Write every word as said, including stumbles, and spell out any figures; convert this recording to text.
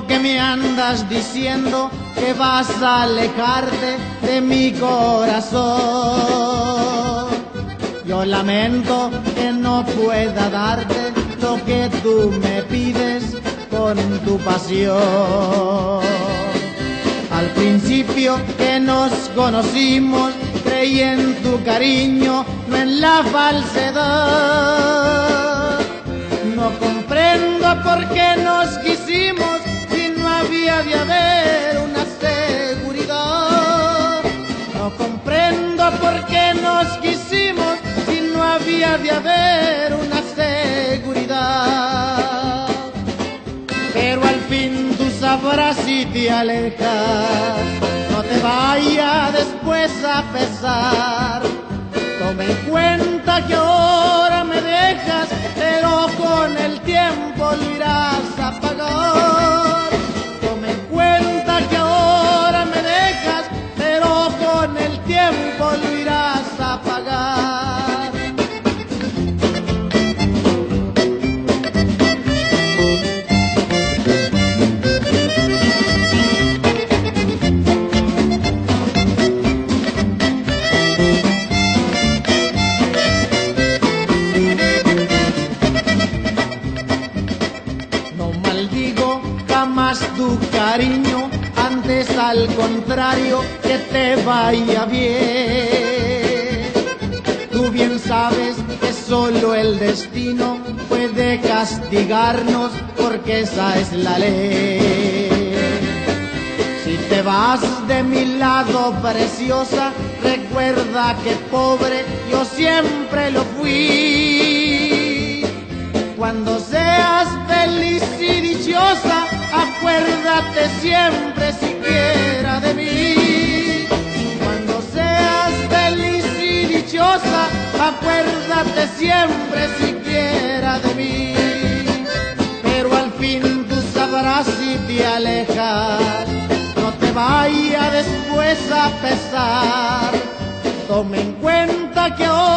Lo que me andas diciendo que vas a alejarte de mi corazón. Yo lamento que no pueda darte lo que tú me pides con tu pasión. Al principio que nos conocimos creí en tu cariño, no en la falsedad. No comprendo por qué nos quisimos si no había de haber una seguridad. No comprendo por qué nos quisimos si no había de haber una seguridad. Pero al fin tú sabrás si te alejas, no te vaya después a pesar. Toma en cuenta que ahora me dejas, pero con el tiempo lo irás a pagar. Toma en cuenta que ahora me dejas, pero con el tiempo lo irás a pagar. Tu cariño, antes al contrario, que te vaya bien. Tú bien sabes que solo el destino puede castigarnos, porque esa es la ley. Si te vas de mi lado, preciosa, recuerda que pobre yo siempre lo fui. Cuando seas feliz y dichosa, acuérdate siempre siquiera de mí. Cuando seas feliz y dichosa, acuérdate siempre siquiera de mí. Pero al fin tú sabrás si te alejas, no te vaya después a pesar. Toma en cuenta que hoy